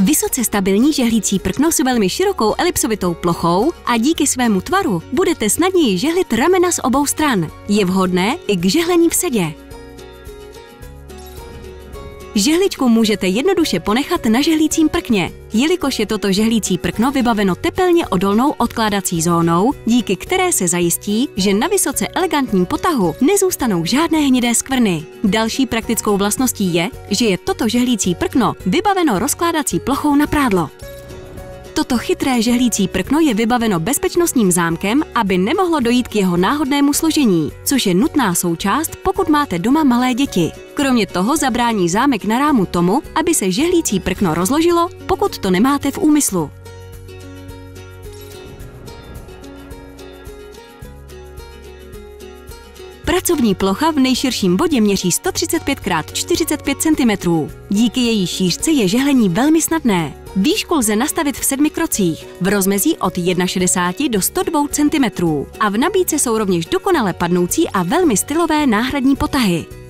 Vysoce stabilní žehlící prkno s velmi širokou elipsovitou plochou a díky svému tvaru budete snadněji žehlit ramena z obou stran. Je vhodné i k žehlení v sedě. Žehličku můžete jednoduše ponechat na žehlícím prkně, jelikož je toto žehlící prkno vybaveno tepelně odolnou odkládací zónou, díky které se zajistí, že na vysoce elegantním potahu nezůstanou žádné hnědé skvrny. Další praktickou vlastností je, že je toto žehlící prkno vybaveno rozkládací plochou na prádlo. Toto chytré žehlící prkno je vybaveno bezpečnostním zámkem, aby nemohlo dojít k jeho náhodnému složení, což je nutná součást, pokud máte doma malé děti. Kromě toho zabrání zámek na rámu tomu, aby se žehlící prkno rozložilo, pokud to nemáte v úmyslu. Pracovní plocha v nejširším bodě měří 135 x 45 cm. Díky její šířce je žehlení velmi snadné. Výšku lze nastavit v 7 krocích, v rozmezí od 1,60 do 102 cm. A v nabídce jsou rovněž dokonale padnoucí a velmi stylové náhradní potahy.